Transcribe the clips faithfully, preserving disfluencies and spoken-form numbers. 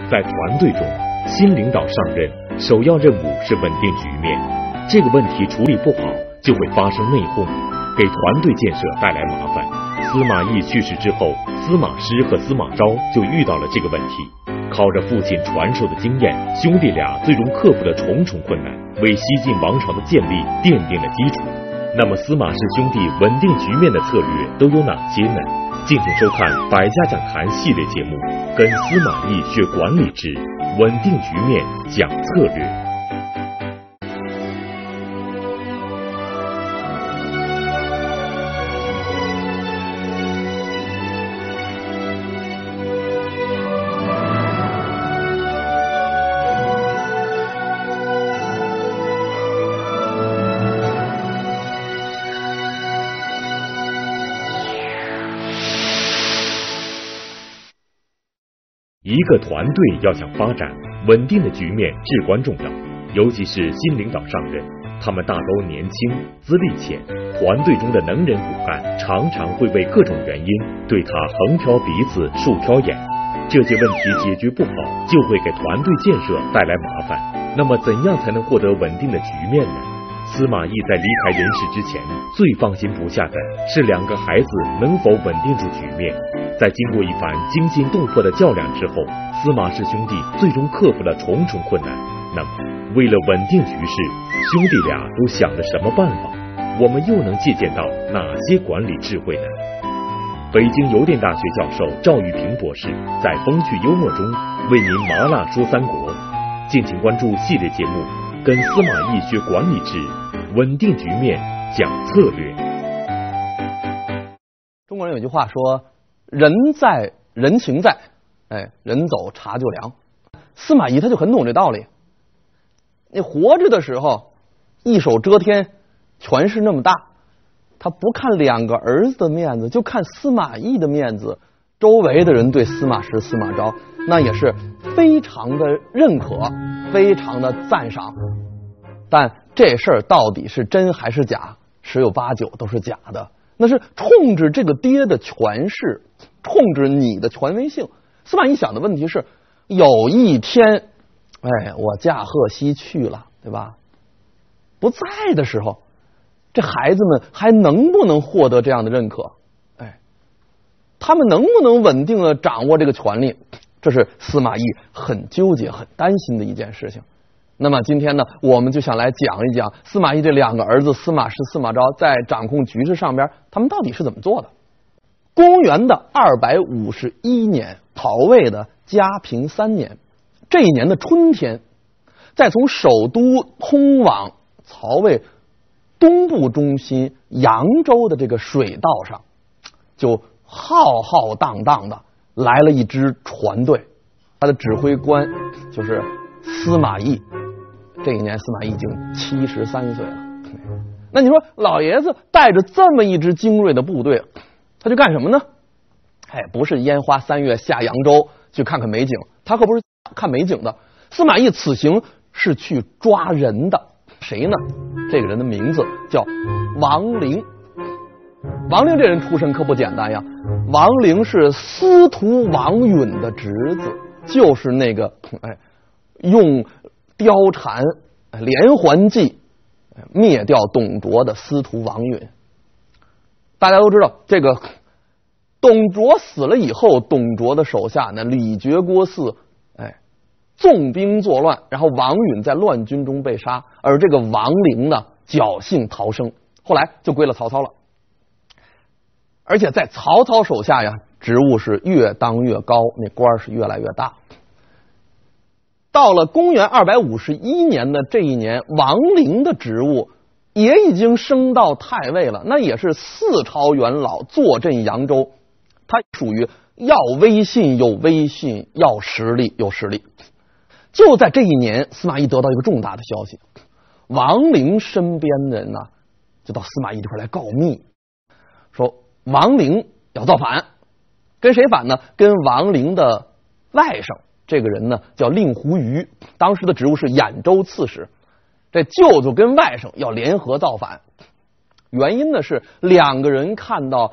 在团队中，新领导上任，首要任务是稳定局面。这个问题处理不好，就会发生内讧，给团队建设带来麻烦。司马懿去世之后，司马师和司马昭就遇到了这个问题。靠着父亲传授的经验，兄弟俩最终克服了重重困难，为西晋王朝的建立奠定了基础。那么司马氏兄弟稳定局面的策略都有哪些呢？敬请收看《百家讲坛》系列节目，跟司马懿学管理之稳定局面讲策略。一个团队要想发展，稳定的局面至关重要。尤其是新领导上任，他们大都年轻，资历浅，团队中的能人骨干常常会为各种原因对他横挑鼻子竖挑眼。这些问题解决不好，就会给团队建设带来麻烦。那么怎样才能获得稳定的局面呢？司马懿在离开人世之前，最放心不下的是两个孩子能否稳定住局面。在经过一番惊心动魄的较量之后，司马氏兄弟最终克服了重重困难。那么，为了稳定局势，兄弟俩都想了什么办法？我们又能借鉴到哪些管理智慧呢？北京邮电大学教授赵玉平博士在风趣幽默中为您麻辣说三国。敬请关注系列节目，跟司马懿学管理之稳定局面讲策略。 中国人有句话说，人在人情在，哎，人走茶就凉。司马懿他就很懂这道理。你活着的时候一手遮天，权势那么大，他不看两个儿子的面子，就看司马懿的面子。周围的人对司马师、司马昭那也是非常的认可，非常的赞赏。但这事儿到底是真还是假，十有八九都是假的。那是冲着这个爹的权势，冲着你的权威性。司马懿想的问题是，有一天，哎，我驾鹤西去了，对吧？不在的时候，这孩子们还能不能获得这样的认可？哎，他们能不能稳定的掌握这个权力？这是司马懿很纠结、很担心的一件事情。那么今天呢，我们就想来讲一讲司马懿这两个儿子司马师、司马昭在掌控局势上边，他们到底是怎么做的。公元的二百五十一年，曹魏的嘉平三年，这一年的春天，在从首都通往曹魏东部中心扬州的这个水道上，就浩浩荡荡的来了一支船队，他的指挥官就是司马懿。这一年司马懿已经七十三岁了。那你说老爷子带着这么一支精锐的部队，他去干什么呢？哎，不是烟花三月下扬州去看看美景，他可不是看美景的。司马懿此行是去抓人的。谁呢？这个人的名字叫王陵。王陵这人出身可不简单呀，王陵是司徒王允的侄子，就是那个哎用貂蝉连环计灭掉董卓的司徒王允。大家都知道，这个董卓死了以后，董卓的手下呢李傕郭汜哎纵兵作乱，然后王允在乱军中被杀，而这个王陵呢侥幸逃生，后来就归了曹操了。而且在曹操手下呀，职务是越当越高，那官是越来越大。到了公元二百五十一年的这一年，王陵的职务也已经升到太尉了，那也是四朝元老，坐镇扬州。他属于要威信有威信，要实力有实力。就在这一年，司马懿得到一个重大的消息，王陵身边的人呢、啊，就到司马懿这块来告密，说王陵要造反。跟谁反呢？跟王陵的外甥，这个人呢叫令狐虞，当时的职务是兖州刺史。这舅舅跟外甥要联合造反，原因呢是两个人看到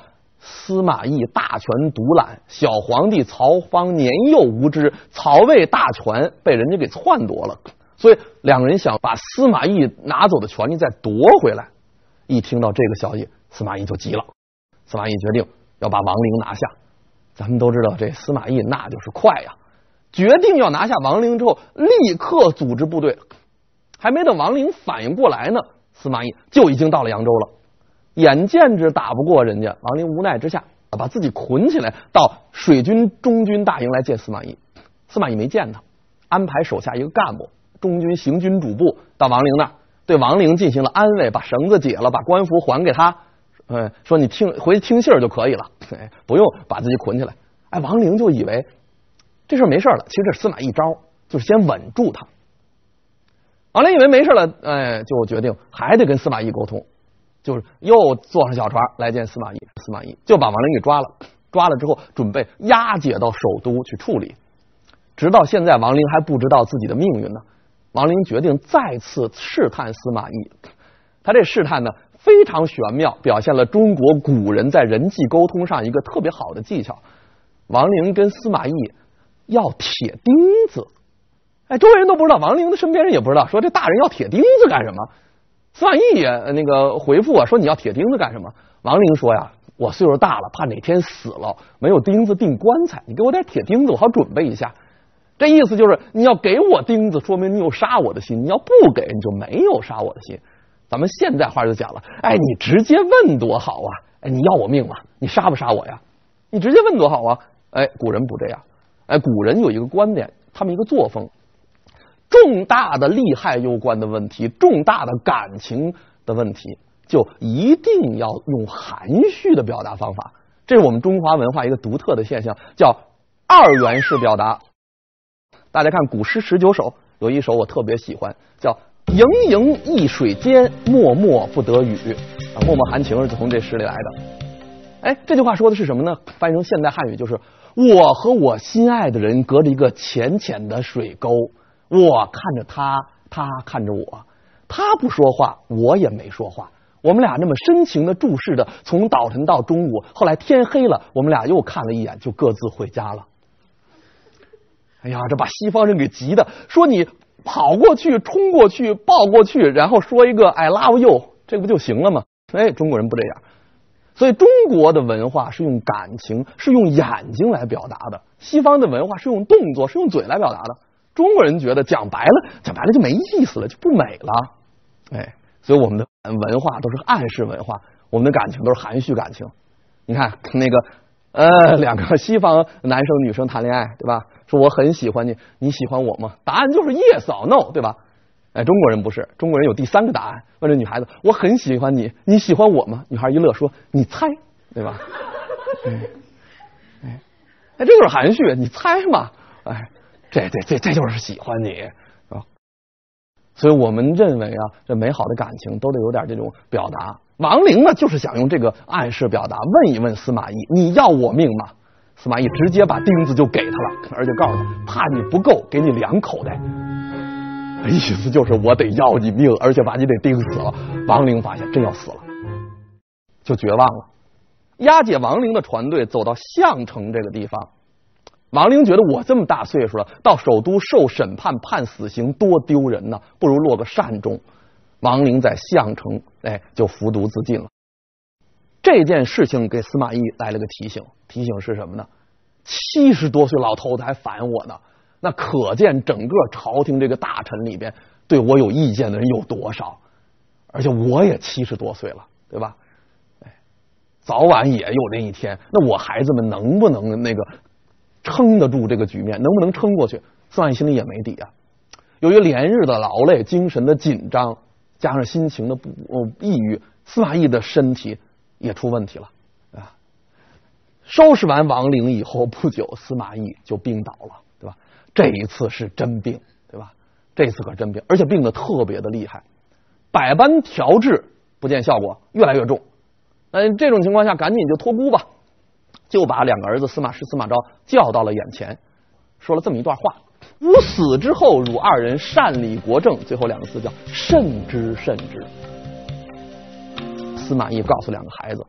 司马懿大权独揽，小皇帝曹芳年幼无知，曹魏大权被人家给篡夺了，所以两个人想把司马懿拿走的权利再夺回来。一听到这个消息，司马懿就急了，司马懿决定要把王陵拿下。咱们都知道这司马懿那就是快呀，决定要拿下王陵之后，立刻组织部队，还没等王陵反应过来呢，司马懿就已经到了扬州了。眼见着打不过人家，王陵无奈之下把自己捆起来，到水军中军大营来见司马懿。司马懿没见他，安排手下一个干部，中军行军主簿到王陵那儿，对王陵进行了安慰，把绳子解了，把官服还给他，哎，说你听回去听信儿就可以了，哎，不用把自己捆起来。哎，王陵就以为这事儿没事了，其实这是司马懿招，就是先稳住他。王陵以为没事了，哎，就决定还得跟司马懿沟通。就是又坐上小船来见司马懿，司马懿就把王陵给抓了，抓了之后准备押解到首都去处理。直到现在，王陵还不知道自己的命运呢。王陵决定再次试探司马懿，他这试探呢非常玄妙，表现了中国古人在人际沟通上一个特别好的技巧。王陵跟司马懿要铁钉子，哎，周围人都不知道，王陵的身边人也不知道，说这大人要铁钉子干什么？司马懿也那个回复啊，说你要铁钉子干什么？王陵说呀，我岁数大了，怕哪天死了没有钉子钉棺材，你给我点铁钉子，我好准备一下。这意思就是你要给我钉子，说明你有杀我的心；你要不给，你就没有杀我的心。咱们现在话就讲了，哎，你直接问多好啊！哎，你要我命吗？你杀不杀我呀？你直接问多好啊！哎，古人不这样。哎，古人有一个观点，他们一个作风。重大的利害攸关的问题，重大的感情的问题，就一定要用含蓄的表达方法。这是我们中华文化一个独特的现象，叫二元式表达。大家看古诗十九首，有一首我特别喜欢，叫盈盈一水间，脉脉不得语啊，脉脉含情是从这诗里来的。哎，这句话说的是什么呢？翻译成现代汉语就是我和我心爱的人隔着一个浅浅的水沟，我看着他，他看着我，他不说话，我也没说话，我们俩那么深情的注视着，从早晨到中午，后来天黑了，我们俩又看了一眼，就各自回家了。哎呀，这把西方人给急的，说你跑过去，冲过去，抱过去，然后说一个 I love you， 这不就行了吗？哎，中国人不这样。所以中国的文化是用感情，是用眼睛来表达的，西方的文化是用动作，是用嘴来表达的。中国人觉得讲白了，讲白了就没意思了，就不美了。哎，所以我们的文化都是暗示文化，我们的感情都是含蓄感情。你看那个呃，两个西方男生女生谈恋爱，对吧？说我很喜欢你，你喜欢我吗？答案就是 yes or no， 对吧？哎，中国人不是，中国人有第三个答案，问这女孩子，我很喜欢你，你喜欢我吗？女孩一乐说，你猜，对吧？哎，哎，哎，这就是含蓄，你猜嘛？哎，这这这这就是喜欢你啊！所以我们认为啊，这美好的感情都得有点这种表达。王陵呢，就是想用这个暗示表达，问一问司马懿，你要我命吗？司马懿直接把钉子就给他了，而且告诉他，怕你不够，给你两口袋。意思就是我得要你命，而且把你得钉死了。王陵发现真要死了，就绝望了。押解王陵的船队走到项城这个地方，王陵觉得我这么大岁数了，到首都受审判判死刑多丢人呢，不如落个善终。王陵在项城哎就服毒自尽了。这件事情给司马懿来了个提醒，提醒是什么呢？七十多岁老头子还烦我呢，那可见整个朝廷这个大臣里边对我有意见的人有多少，而且我也七十多岁了，对吧？哎，早晚也有那一天，那我孩子们能不能那个撑得住这个局面，能不能撑过去？司马懿心里也没底啊。由于连日的劳累，精神的紧张，加上心情的不、呃、抑郁，司马懿的身体也出问题了啊。收拾完王陵以后不久，司马懿就病倒了，对吧？这一次是真病，对吧？这次可是真病，而且病得特别的厉害，百般调治不见效果，越来越重。那这种情况下，赶紧就托孤吧，就把两个儿子司马师、司马昭叫到了眼前，说了这么一段话：吾死之后，汝二人善理国政。最后两个字叫慎之慎之。司马懿告诉两个孩子，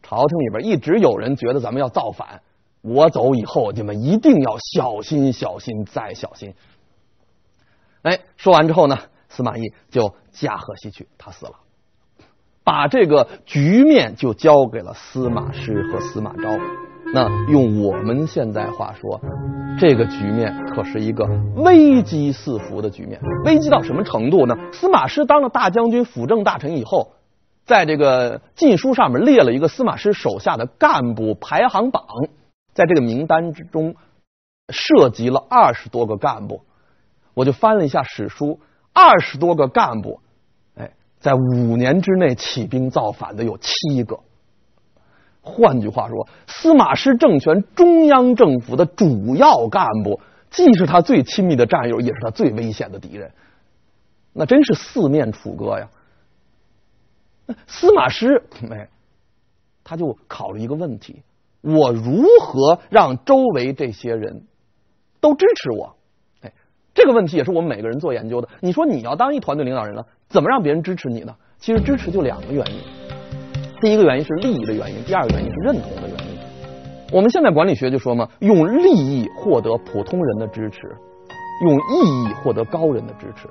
朝廷里边一直有人觉得咱们要造反，我走以后你们一定要小心小心再小心。哎，说完之后呢，司马懿就驾鹤西去，他死了，把这个局面就交给了司马师和司马昭。那用我们现在话说，这个局面可是一个危机四伏的局面。危机到什么程度呢？司马师当了大将军、辅政大臣以后，在这个禁书上面列了一个司马师手下的干部排行榜，在这个名单之中涉及了二十多个干部。我就翻了一下史书，二十多个干部，哎，在五年之内起兵造反的有七个。换句话说，司马师政权中央政府的主要干部，既是他最亲密的战友，也是他最危险的敌人。那真是四面楚歌呀。司马师，哎，他就考虑一个问题：我如何让周围这些人都支持我？哎，这个问题也是我们每个人做研究的。你说你要当一团队领导人了，怎么让别人支持你呢？其实支持就两个原因。第一个原因是利益的原因，第二个原因是认同的原因。我们现在管理学就说嘛，用利益获得普通人的支持，用意义获得高人的支持。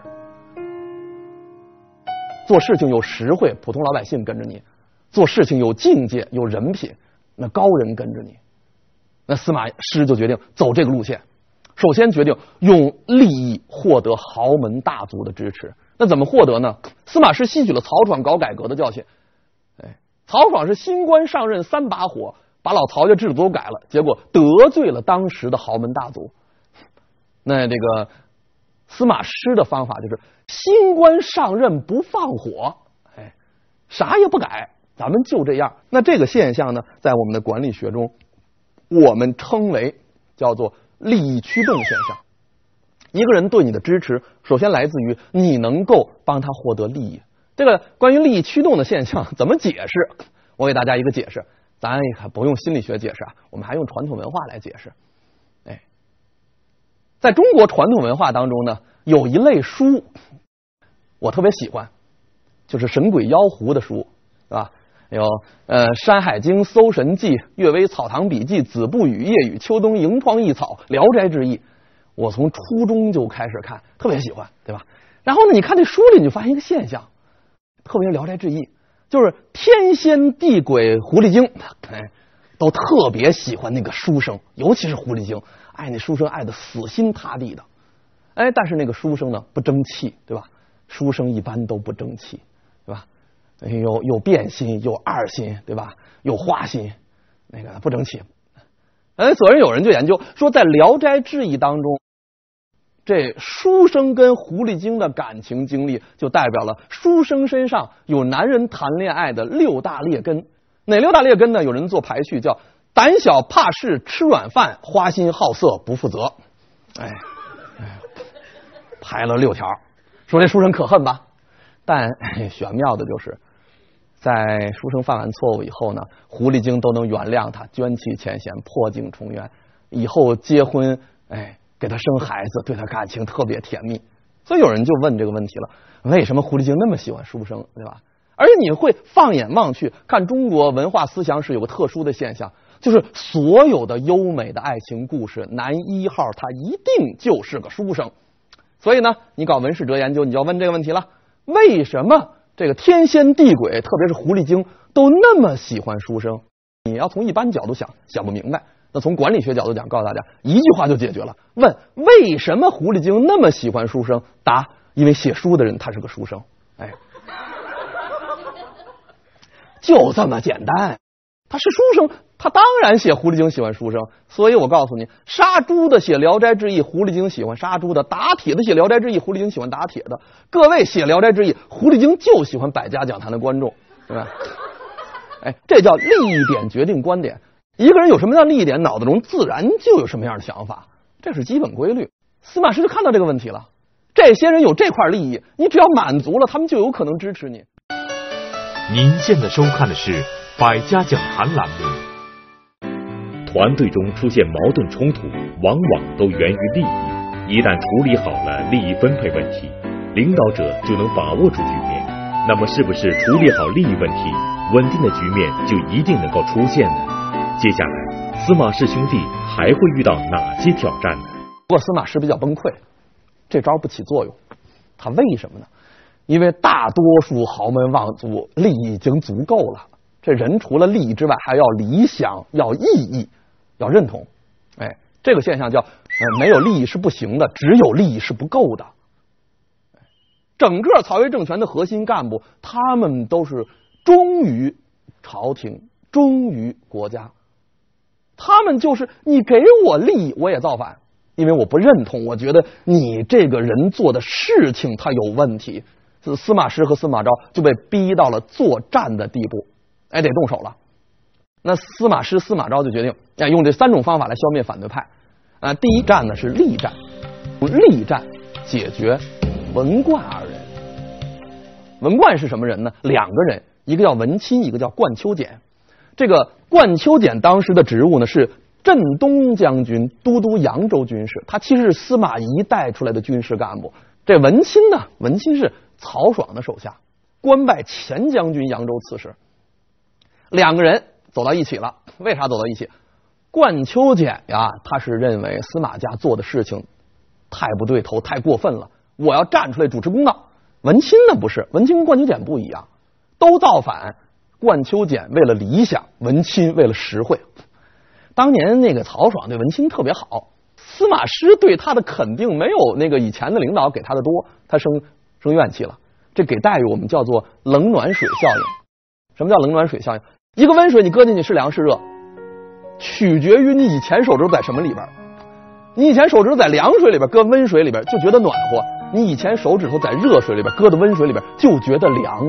做事情有实惠，普通老百姓跟着你；做事情有境界、有人品，那高人跟着你。那司马师就决定走这个路线，首先决定用利益获得豪门大族的支持。那怎么获得呢？司马师吸取了曹爽搞改革的教训。哎，曹爽是新官上任三把火，把老曹家制度都改了，结果得罪了当时的豪门大族。那这个司马师的方法就是新官上任不放火，哎，啥也不改，咱们就这样。那这个现象呢，在我们的管理学中，我们称为叫做利益驱动现象。一个人对你的支持，首先来自于你能够帮他获得利益。这个关于利益驱动的现象怎么解释？我给大家一个解释，咱也不用心理学解释啊，我们还用传统文化来解释。哎，在中国传统文化当中呢，有一类书我特别喜欢，就是神鬼妖狐的书，是吧？有呃《山海经》《搜神记》《阅微草堂笔记》《子不语》《夜雨》《秋冬萤窗异草》《聊斋志异》，我从初中就开始看，特别喜欢，对吧？然后呢，你看这书里你就发现一个现象，特别是《聊斋志异》，就是天仙地鬼狐狸精，哎，都特别喜欢那个书生，尤其是狐狸精，爱那书生爱的死心塌地的。哎，但是那个书生呢不争气，对吧？书生一般都不争气，对吧？有有变心，有二心，对吧？有花心，那个不争气。哎，所以有人就研究说，在《聊斋志异》当中，这书生跟狐狸精的感情经历，就代表了书生身上有男人谈恋爱的六大劣根。哪六大劣根呢？有人做排序，叫胆小怕事、吃软饭、花心好色、不负责。哎，哎排了六条，说这书生可恨吧？但玄妙的就是，在书生犯完错误以后呢，狐狸精都能原谅他，捐弃前嫌，破镜重圆，以后结婚，哎，给他生孩子，对他感情特别甜蜜。所以有人就问这个问题了，为什么狐狸精那么喜欢书生，对吧？而且你会放眼望去，看中国文化思想史有个特殊的现象，就是所有的优美的爱情故事，男一号他一定就是个书生。所以呢，你搞文史哲研究，你就要问这个问题了：为什么这个天仙地鬼，特别是狐狸精，都那么喜欢书生？你要从一般角度想，想不明白。那从管理学角度讲，告诉大家一句话就解决了。问为什么狐狸精那么喜欢书生？答：因为写书的人他是个书生。哎，就这么简单。他是书生，他当然写狐狸精喜欢书生。所以我告诉你，杀猪的写《聊斋志异》，狐狸精喜欢杀猪的；打铁的写《聊斋志异》，狐狸精喜欢打铁的。各位写《聊斋志异》，狐狸精就喜欢百家讲坛的观众，对吧？哎，这叫利益点决定观点。一个人有什么样的利益点，脑子中自然就有什么样的想法，这是基本规律。司马师就看到这个问题了，这些人有这块利益，你只要满足了，他们就有可能支持你。 您现在收看的是百家讲坛栏目。团队中出现矛盾冲突，往往都源于利益。一旦处理好了利益分配问题，领导者就能把握住局面。那么，是不是处理好利益问题， 稳定的局面就一定能够出现呢？接下来，司马氏兄弟还会遇到哪些挑战呢？ 不过司马师比较崩溃，这招不起作用。他为什么呢？因为大多数豪门望族利益已经足够了，这人除了利益之外，还要理想，要意义，要认同。哎，这个现象叫、呃、没有利益是不行的，只有利益是不够的。整个曹魏政权的核心干部，他们都是忠于朝廷，忠于国家。他们就是你给我利益，我也造反，因为我不认同，我觉得你这个人做的事情他有问题。司马师和司马昭就被逼到了作战的地步，哎，得动手了。那司马师、司马昭就决定，哎，用这三种方法来消灭反对派。啊，第一战呢是力战，用力战解决文冠二人。文冠是什么人呢？两个人，一个叫文钦，一个叫冠丘俭。这个冠丘俭当时的职务呢是镇东将军、都督扬州军事，他其实是司马懿带出来的军事干部。这文钦呢，文钦是曹爽的手下，官拜前将军、扬州刺史。两个人走到一起了，为啥走到一起？冠丘俭呀，他是认为司马家做的事情太不对头，太过分了，我要站出来主持公道。文钦呢不是，文钦跟冠丘俭不一样，都造反。冠丘俭为了理想，文钦为了实惠。当年那个曹爽对文钦特别好，司马师对他的肯定没有那个以前的领导给他的多，他生生怨气了。这给待遇我们叫做冷暖水效应。什么叫冷暖水效应？一个温水你搁进去是凉是热，取决于你以前手指头在什么里边。你以前手指头在凉水里边，搁温水里边就觉得暖和；你以前手指头在热水里边，搁到温水里边就觉得凉。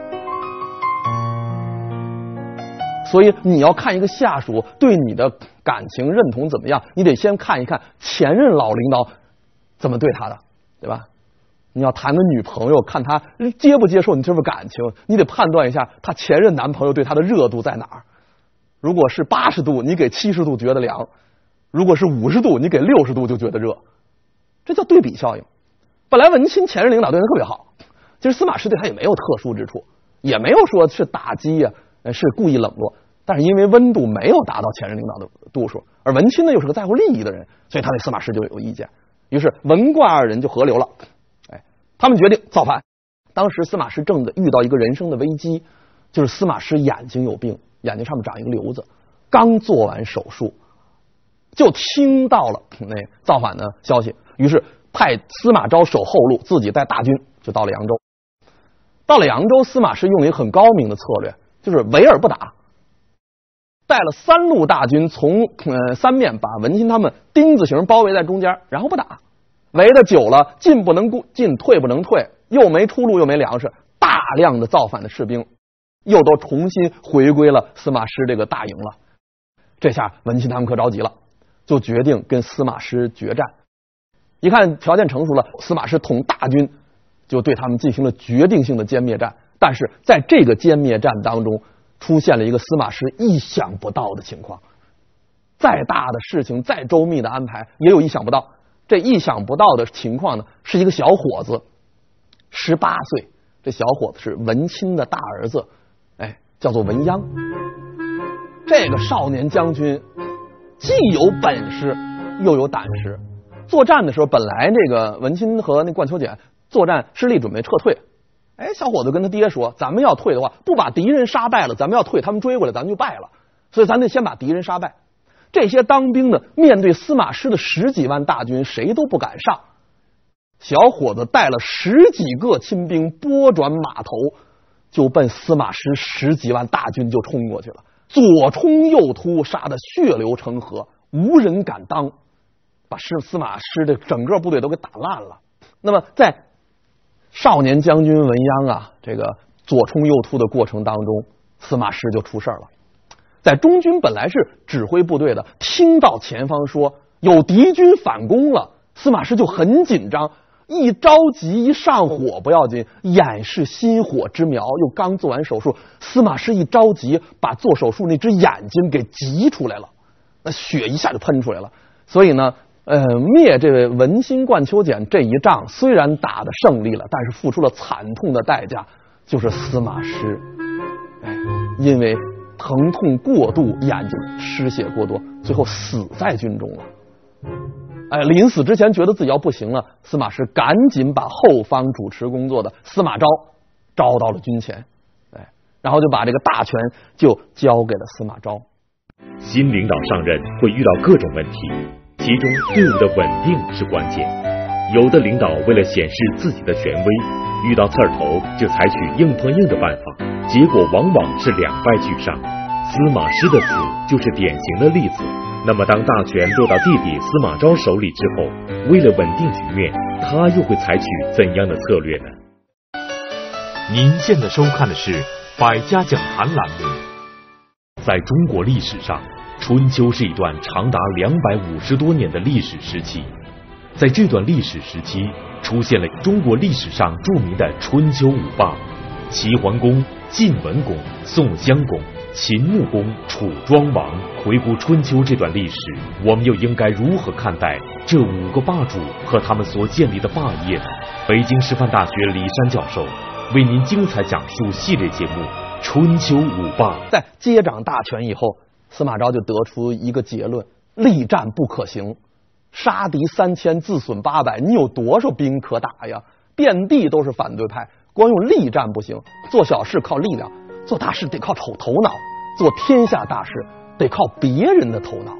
所以你要看一个下属对你的感情认同怎么样，你得先看一看前任老领导怎么对他的，对吧？你要谈个女朋友，看他接不接受你这份感情，你得判断一下他前任男朋友对他的热度在哪儿。如果是八十度，你给七十度觉得凉；如果是五十度，你给六十度就觉得热。这叫对比效应。本来文钦前任领导对他特别好，其实司马师对他也没有特殊之处，也没有说是打击呀、啊，是故意冷落。但是因为温度没有达到前任领导的度数，而文钦呢又是个在乎利益的人，所以他对司马师就有意见。于是文冠二人就合流了，哎，他们决定造反。当时司马师正在遇到一个人生的危机，就是司马师眼睛有病，眼睛上面长一个瘤子，刚做完手术，就听到了那造反的消息，于是派司马昭守后路，自己带大军就到了扬州。到了扬州，司马师用了一个很高明的策略，就是围而不打。带了三路大军从呃三面把文钦他们丁字形包围在中间，然后不打，围的久了，进不能进，退不能退，又没出路又没粮食，大量的造反的士兵又都重新回归了司马师这个大营了。这下文钦他们可着急了，就决定跟司马师决战。一看条件成熟了，司马师统大军就对他们进行了决定性的歼灭战。但是在这个歼灭战当中，出现了一个司马师意想不到的情况。再大的事情，再周密的安排，也有意想不到。这意想不到的情况呢，是一个小伙子，十八岁。这小伙子是文钦的大儿子，哎，叫做文鸯。这个少年将军既有本事又有胆识。作战的时候，本来这个文钦和那冠丘俭作战失利，准备撤退。哎，小伙子跟他爹说，咱们要退的话，不把敌人杀败了，咱们要退，他们追过来，咱们就败了。所以咱得先把敌人杀败。这些当兵的面对司马师的十几万大军，谁都不敢上。小伙子带了十几个亲兵，拨转马头，就奔司马师十几万大军就冲过去了，左冲右突，杀得血流成河，无人敢当，把司司马师的整个部队都给打烂了。那么在少年将军文鸯啊，这个左冲右突的过程当中，司马师就出事了。在中军本来是指挥部队的，听到前方说有敌军反攻了，司马师就很紧张，一着急一上火不要紧，眼是心火之苗，又刚做完手术，司马师一着急，把做手术那只眼睛给挤出来了，那血一下就喷出来了。所以呢呃，灭这位文钦冠丘俭这一仗虽然打得胜利了，但是付出了惨痛的代价，就是司马师哎，因为疼痛过度，眼睛失血过多，最后死在军中了。哎，临死之前觉得自己要不行了，司马师赶紧把后方主持工作的司马昭招到了军前，哎，然后就把这个大权就交给了司马昭。 新领导上任会遇到各种问题，其中队伍的稳定是关键。有的领导为了显示自己的权威，遇到刺儿头就采取硬碰硬的办法，结果往往是两败俱伤。司马师的死就是典型的例子。那么当大权落到弟弟司马昭手里之后，为了稳定局面，他又会采取怎样的策略呢？ 您现在收看的是百家讲坛栏目。 在中国历史上，春秋是一段长达两百五十多年的历史时期。在这段历史时期，出现了中国历史上著名的春秋五霸：齐桓公、晋文公、宋襄公、秦穆公、楚庄王。回顾春秋这段历史，我们又应该如何看待这五个霸主和他们所建立的霸业呢？北京师范大学李山教授为您精彩讲述系列节目《春秋五霸》。 在接掌大权以后，司马昭就得出一个结论：力战不可行，杀敌三千，自损八百，你有多少兵可打呀？遍地都是反对派，光用力战不行，做小事靠力量，做大事得靠头头脑，做天下大事得靠别人的头脑。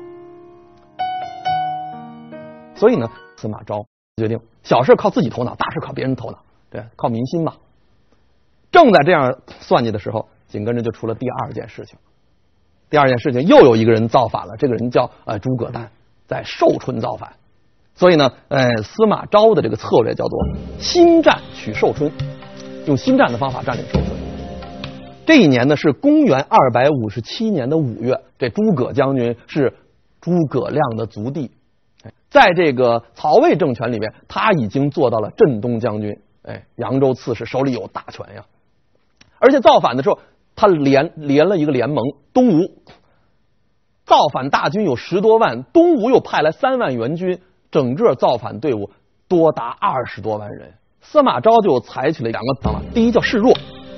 所以呢，司马昭决定小事靠自己头脑，大事靠别人头脑，对，靠民心嘛。正在这样算计的时候，紧跟着就出了第二件事情。第二件事情又有一个人造反了，这个人叫呃诸葛诞，在寿春造反。所以呢，呃，司马昭的这个策略叫做新战取寿春，用新战的方法占领寿春。这一年呢是公元二百五十七年的五月，这诸葛将军是诸葛亮的族弟，在这个曹魏政权里面，他已经做到了镇东将军，哎，扬州刺史，手里有大权呀。而且造反的时候，他连连了一个联盟，东吴造反大军有十多万，东吴又派来三万援军，整个造反队伍多达二十多万人。司马昭就采取了两个方法，第一叫示弱。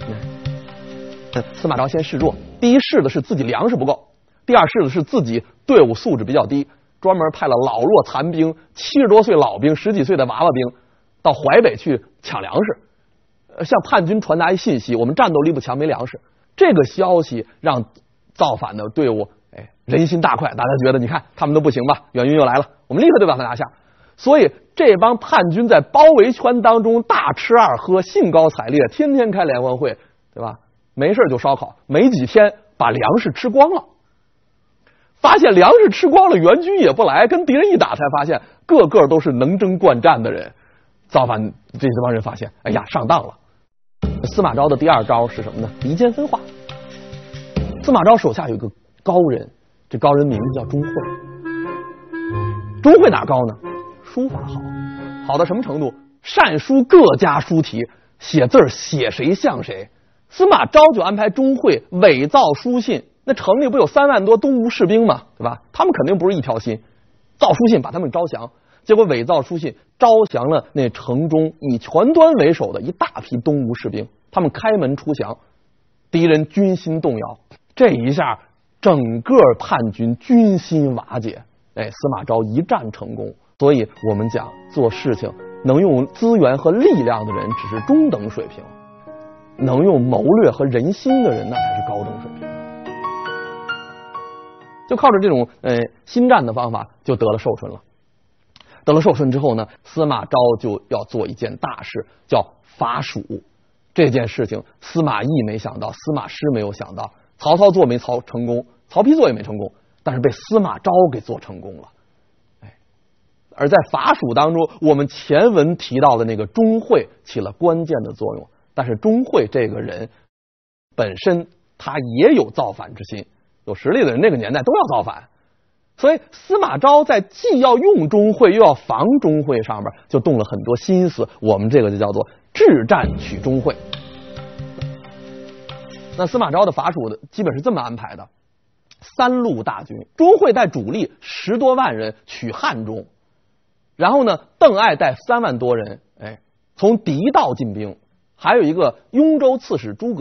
司马昭先示弱，第一示的是自己粮食不够，第二示的是自己队伍素质比较低，专门派了老弱残兵、七十多岁老兵、十几岁的娃娃兵到淮北去抢粮食，向叛军传达一信息：我们战斗力不强，没粮食。这个消息让造反的队伍哎人心大快，大家觉得你看他们都不行吧，援军又来了，我们立刻就把他拿下。所以这帮叛军在包围圈当中大吃二喝，兴高采烈，天天开联欢会，对吧？没事就烧烤，没几天把粮食吃光了。发现粮食吃光了，援军也不来，跟敌人一打才发现个个都是能征惯战的人。造反这帮人发现，哎呀，上当了。司马昭的第二招是什么呢？离间分化。司马昭手下有一个高人，这高人名字叫钟会。钟会哪高呢？书法好，好到什么程度？善书各家书体，写字写谁像谁。司马昭就安排钟会伪造书信，那城里不有三万多东吴士兵吗？对吧？他们肯定不是一条心，造书信把他们招降，结果伪造书信招降了那城中以全端为首的一大批东吴士兵，他们开门出降，敌人军心动摇，这一下整个叛军军心瓦解，哎，司马昭一战成功。所以我们讲做事情能用资源和力量的人只是中等水平，能用谋略和人心的人那才是高等水平。就靠着这种呃新战的方法就得了寿春了。得了寿春之后呢，司马昭就要做一件大事，叫伐蜀。这件事情司马懿没想到，司马师没有想到，曹操做没曹成功，曹丕做也没成功，但是被司马昭给做成功了。哎，而在伐蜀当中，我们前文提到的那个钟会起了关键的作用。但是钟会这个人本身他也有造反之心，有实力的人那个年代都要造反，所以司马昭在既要用钟会又要防钟会上面就动了很多心思，我们这个就叫做智战取钟会。那司马昭的伐蜀的基本是这么安排的：三路大军，钟会带主力十多万人取汉中，然后呢，邓艾带三万多人，哎，从狄道进兵。还有一个雍州刺史诸葛绪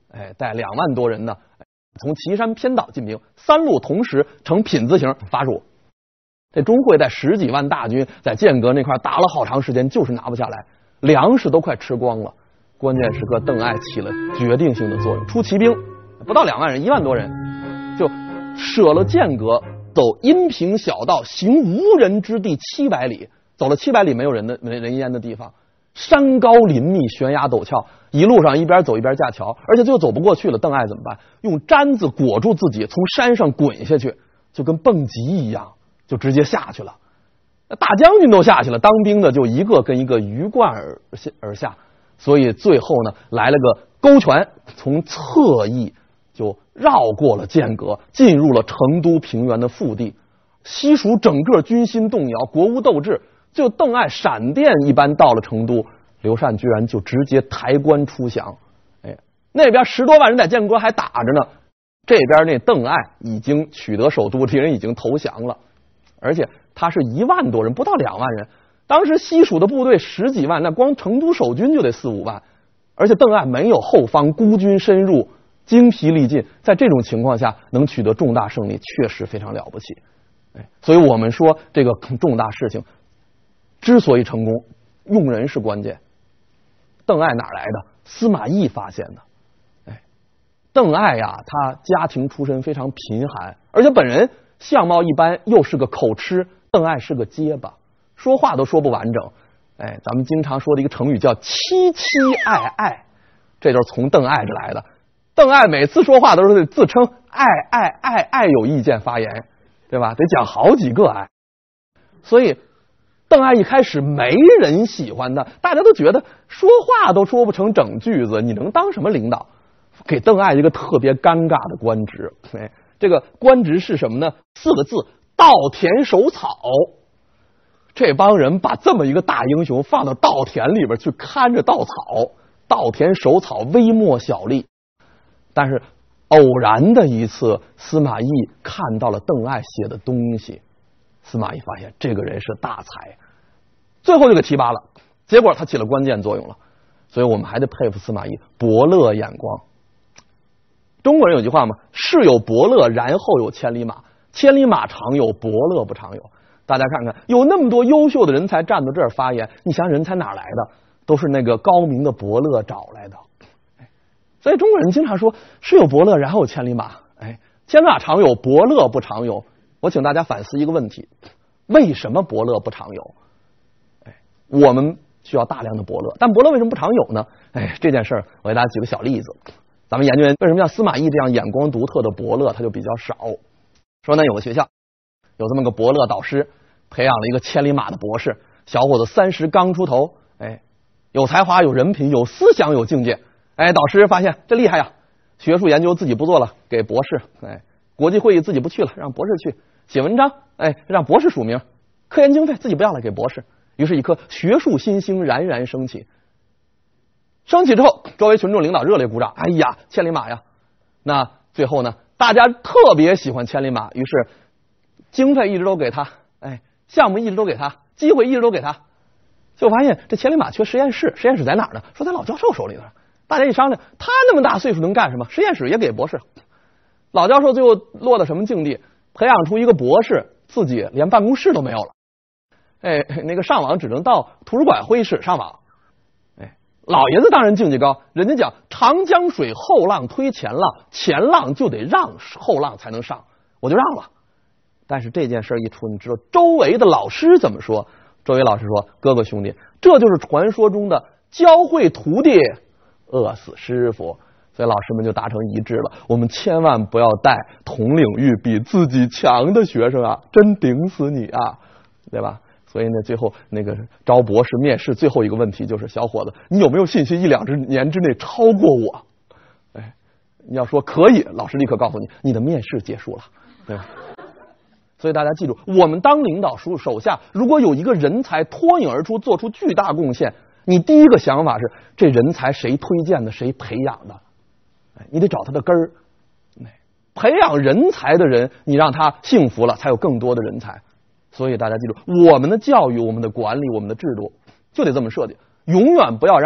哎，带两万多人呢，从岐山偏道进兵，三路同时呈品字形发入。这钟会带十几万大军在剑阁那块打了好长时间，就是拿不下来，粮食都快吃光了。关键时刻，邓艾起了决定性的作用，出骑兵不到两万人，一万多人，就舍了剑阁，走阴平小道，行无人之地七百里，走了七百里没有人的人烟的地方，山高林密，悬崖陡峭，一路上一边走一边架桥，而且最后走不过去了，邓艾怎么办？用毡子裹住自己，从山上滚下去，就跟蹦极一样，就直接下去了。那大将军都下去了，当兵的就一个跟一个鱼贯而下而下，所以最后呢，来了个勾拳，从侧翼就绕过了剑阁，进入了成都平原的腹地。西蜀整个军心动摇，国无斗志。就邓艾闪电一般到了成都，刘禅居然就直接抬棺出降。哎，那边十多万人在剑阁还打着呢，这边那邓艾已经取得首都，敌人已经投降了，而且他是一万多人，不到两万人。当时西蜀的部队十几万，那光成都守军就得四五万，而且邓艾没有后方，孤军深入，精疲力尽，在这种情况下能取得重大胜利，确实非常了不起。哎，所以我们说这个重大事情之所以成功，用人是关键。邓艾哪来的？司马懿发现的。哎，邓艾呀，他家庭出身非常贫寒，而且本人相貌一般，又是个口吃。邓艾是个结巴，说话都说不完整。哎，咱们经常说的一个成语叫凄凄爱爱，这就是从邓艾这来的。邓艾每次说话都是自称爱爱爱爱有意见发言，对吧？得讲好几个爱，所以邓艾一开始没人喜欢他，大家都觉得说话都说不成整句子，你能当什么领导？给邓艾一个特别尴尬的官职。哎，这个官职是什么呢？四个字：稻田守草。这帮人把这么一个大英雄放到稻田里边去看着稻草，稻田守草，微末小利。但是偶然的一次，司马懿看到了邓艾写的东西，司马懿发现这个人是大才，最后就给提拔了，结果他起了关键作用了。所以我们还得佩服司马懿伯乐眼光。中国人有句话嘛，世有伯乐，然后有千里马，千里马常有，伯乐不常有。大家看看，有那么多优秀的人才站到这儿发言，你想人才哪来的？都是那个高明的伯乐找来的。所以中国人经常说世有伯乐，然后有千里马。哎，千里马常有，伯乐不常有。我请大家反思一个问题：为什么伯乐不常有？哎，我们需要大量的伯乐，但伯乐为什么不常有呢？哎，这件事儿我给大家举个小例子。咱们研究为什么像司马懿这样眼光独特的伯乐他就比较少。说呢，有个学校有这么个伯乐导师，培养了一个千里马的博士，小伙子三十刚出头，哎，有才华，有人品，有思想，有境界。哎，导师发现这厉害呀，学术研究自己不做了，给博士；哎，国际会议自己不去了，让博士去；写文章，哎，让博士署名；科研经费自己不要了，给博士。于是，一颗学术新星冉冉升起。升起之后，周围群众领导热烈鼓掌。哎呀，千里马呀！那最后呢，大家特别喜欢千里马，于是经费一直都给他，哎，项目一直都给他，机会一直都给他。就发现这千里马缺实验室，实验室在哪儿呢？说在老教授手里头。大家一商量，他那么大岁数能干什么？实验室也给博士。老教授最后落到什么境地？培养出一个博士，自己连办公室都没有了。哎，那个上网只能到图书馆会议室上网。哎，老爷子当然境界高，人家讲长江水后浪推前浪，前浪就得让后浪才能上，我就让了。但是这件事一出，你知道周围的老师怎么说？周围老师说：“哥哥兄弟，这就是传说中的教会徒弟饿死师傅。”所以老师们就达成一致了，我们千万不要带同领域比自己强的学生啊，真顶死你啊，对吧？所以呢，最后那个招博士面试最后一个问题就是：小伙子，你有没有信心一两年之内超过我？哎，你要说可以，老师立刻告诉你，你的面试结束了，对吧？所以大家记住，我们当领导属手下，如果有一个人才脱颖而出，做出巨大贡献，你第一个想法是这人才谁推荐的，谁培养的？哎，你得找他的根儿。培养人才的人，你让他幸福了，才有更多的人才。所以大家记住，我们的教育、我们的管理、我们的制度就得这么设计，永远不要让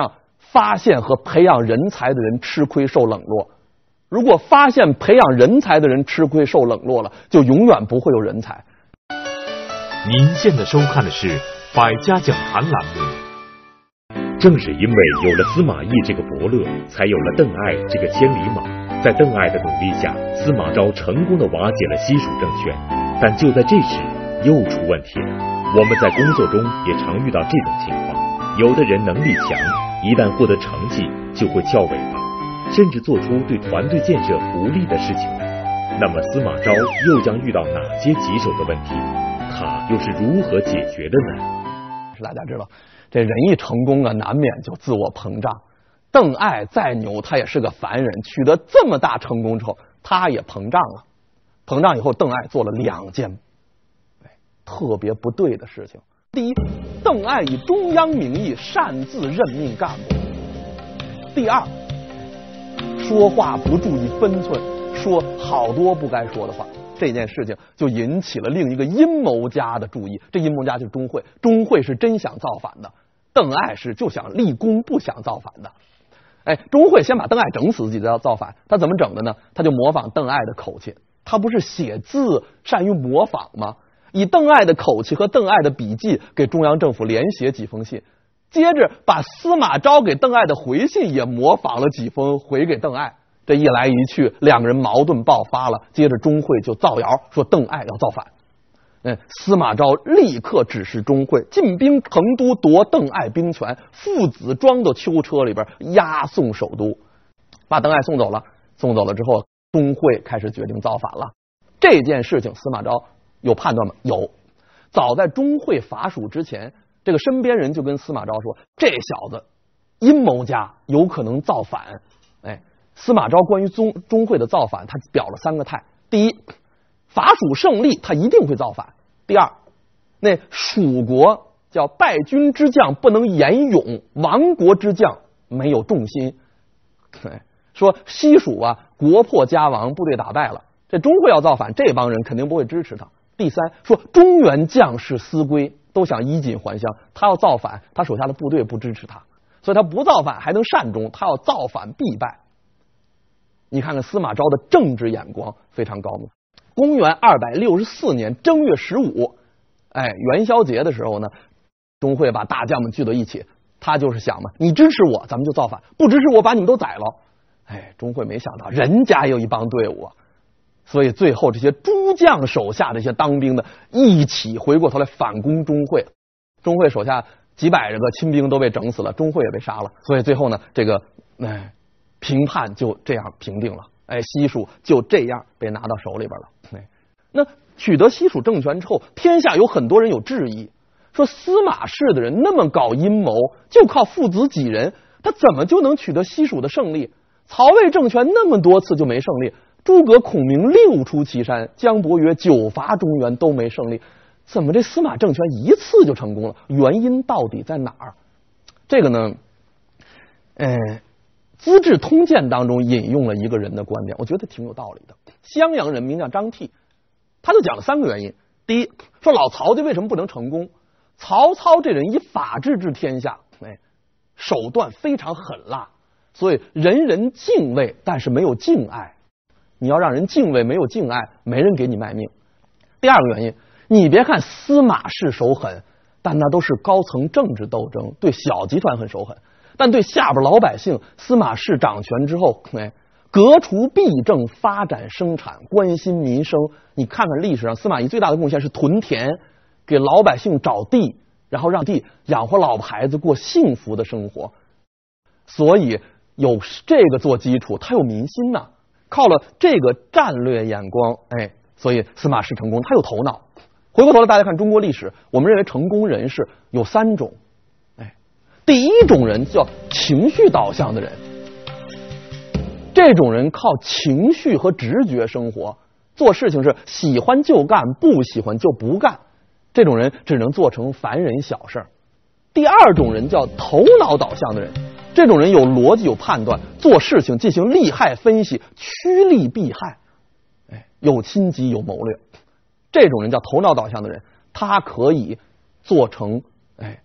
发现和培养人才的人吃亏受冷落。如果发现培养人才的人吃亏受冷落了，就永远不会有人才。 您现在收看的是百家讲坛栏目。 正是因为有了司马懿这个伯乐，才有了邓艾这个千里马。在邓艾的努力下，司马昭成功的瓦解了西蜀政权。但就在这时，又出问题了。我们在工作中也常遇到这种情况，有的人能力强，一旦获得成绩就会翘尾巴，甚至做出对团队建设不利的事情来。那么司马昭又将遇到哪些棘手的问题？他又是如何解决的呢？ 是大家知道，这人一成功啊，难免就自我膨胀。邓艾再牛，他也是个凡人，取得这么大成功之后，他也膨胀了。膨胀以后，邓艾做了两件特别不对的事情。第一，邓艾以中央名义擅自任命干部；第二，说话不注意分寸，说好多不该说的话。这件事情就引起了另一个阴谋家的注意，这阴谋家就是钟会。钟会是真想造反的，邓艾是就想立功，不想造反的。哎，钟会先把邓艾整死，自己再要造反。他怎么整的呢？他就模仿邓艾的口气。他不是写字善于模仿吗？以邓艾的口气和邓艾的笔记给中央政府连写几封信，接着把司马昭给邓艾的回信也模仿了几封回给邓艾。这一来一去，两个人矛盾爆发了。接着钟会就造谣说邓艾要造反。嗯，司马昭立刻指示钟会进兵成都夺邓艾兵权，父子装到囚车里边押送首都，把邓艾送走了。送走了之后，钟会开始决定造反了。这件事情司马昭有判断吗？有。早在钟会伐蜀之前，这个身边人就跟司马昭说，这小子阴谋家，有可能造反。哎，司马昭关于钟钟会的造反，他表了三个态：第一，伐蜀胜利，他一定会造反；第二，那蜀国叫败军之将不能言勇，亡国之将没有重心。哎，说西蜀啊，国破家亡，部队打败了，这钟会要造反，这帮人肯定不会支持他。第三，说中原将士思归，都想衣锦还乡，他要造反，他手下的部队不支持他，所以他不造反还能善终，他要造反必败。你看看司马昭的政治眼光非常高明。公元二百六十四年正月十五，哎，元宵节的时候呢，钟会把大将们聚到一起，他就是想嘛，你支持我，咱们就造反；不支持我，把你们都宰了。哎，钟会没想到人家有一帮队伍啊，所以最后这些诸将手下这些当兵的一起回过头来反攻钟会。钟会手下几百个亲兵都被整死了，钟会也被杀了。所以最后呢，这个哎评判就这样平定了。哎，西蜀就这样被拿到手里边了。哎，那取得西蜀政权之后，天下有很多人有质疑，说司马氏的人那么搞阴谋，就靠父子几人，他怎么就能取得西蜀的胜利？曹魏政权那么多次就没胜利，诸葛孔明六出祁山，姜伯约九伐中原都没胜利，怎么这司马政权一次就成功了？原因到底在哪儿？这个呢，呃，《资治通鉴》当中引用了一个人的观点，我觉得挺有道理的。襄阳人名叫张替，他就讲了三个原因。第一，说老曹家为什么不能成功？曹操这人以法治治天下，哎，手段非常狠辣，所以人人敬畏，但是没有敬爱。你要让人敬畏，没有敬爱，没人给你卖命。第二个原因，你别看司马氏手狠，但那都是高层政治斗争，对小集团很手狠，但对下边老百姓，司马氏掌权之后，哎，革除弊政，发展生产，关心民生。你看看历史上，司马懿最大的贡献是屯田，给老百姓找地，然后让地养活老婆孩子，过幸福的生活。所以有这个做基础，他有民心呐、啊。靠了这个战略眼光，哎，所以司马氏成功，他有头脑。回过头来，大家看中国历史，我们认为成功人士有三种，哎，第一种人叫情绪导向的人，这种人靠情绪和直觉生活，做事情是喜欢就干，不喜欢就不干，这种人只能做成凡人小事。第二种人叫头脑导向的人，这种人有逻辑有判断，做事情进行利害分析，趋利避害，哎，有心机有谋略。这种人叫头脑导向的人，他可以做成哎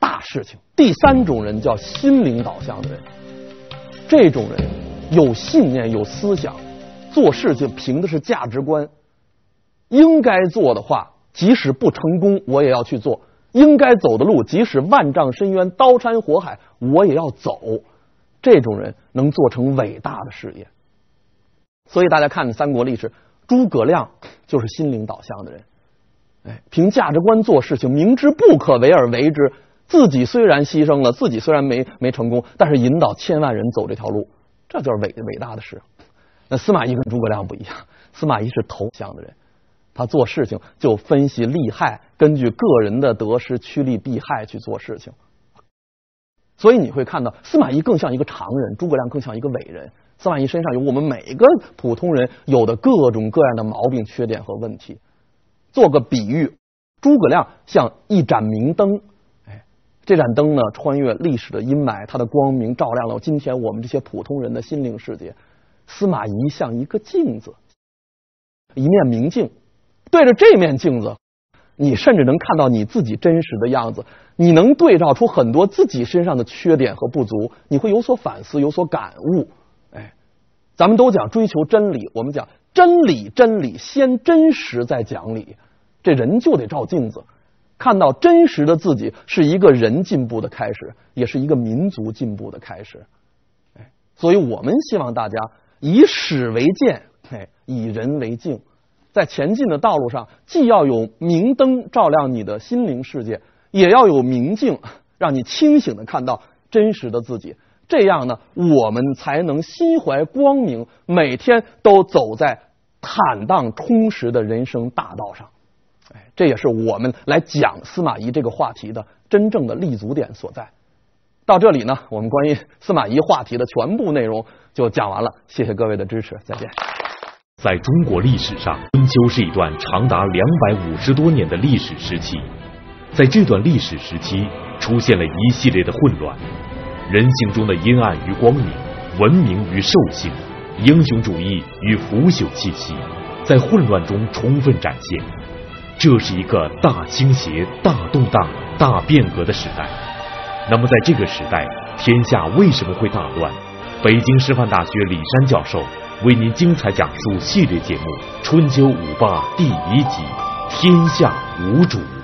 大事情。第三种人叫心灵导向的人，这种人有信念有思想，做事情凭的是价值观，应该做的话即使不成功我也要去做，应该走的路即使万丈深渊刀山火海我也要走，这种人能做成伟大的事业。所以大家看三国历史，诸葛亮就是心灵导向的人，哎，凭价值观做事情，明知不可为而为之，自己虽然牺牲了，自己虽然没没成功，但是引导千万人走这条路，这就是伟伟大的事。那司马懿跟诸葛亮不一样，司马懿是投降的人，他做事情就分析利害，根据个人的得失趋利避害去做事情。所以你会看到司马懿更像一个常人，诸葛亮更像一个伟人。司马懿身上有我们每个普通人有的各种各样的毛病缺点和问题。做个比喻，诸葛亮像一盏明灯，哎，这盏灯呢穿越历史的阴霾，它的光明照亮了今天我们这些普通人的心灵世界。司马懿像一个镜子，一面明镜，对着这面镜子，你甚至能看到你自己真实的样子，你能对照出很多自己身上的缺点和不足，你会有所反思，有所感悟。哎，咱们都讲追求真理，我们讲真理，真理先真实再讲理。这人就得照镜子，看到真实的自己，是一个人进步的开始，也是一个民族进步的开始。哎，所以我们希望大家以史为鉴，哎，以人为镜，在前进的道路上，既要有明灯照亮你的心灵世界，也要有明镜让你清醒的看到真实的自己。这样呢，我们才能心怀光明，每天都走在坦荡充实的人生大道上。哎，这也是我们来讲司马懿这个话题的真正的立足点所在。到这里呢，我们关于司马懿话题的全部内容就讲完了，谢谢各位的支持，再见。 在中国历史上，春秋是一段长达两百五十多年的历史时期。在这段历史时期，出现了一系列的混乱，人性中的阴暗与光明，文明与兽性，英雄主义与腐朽气息，在混乱中充分展现。这是一个大倾斜、大动荡、大变革的时代。那么在这个时代，天下为什么会大乱？北京师范大学李山教授为您精彩讲述系列节目《春秋五霸》第一集：天下无主。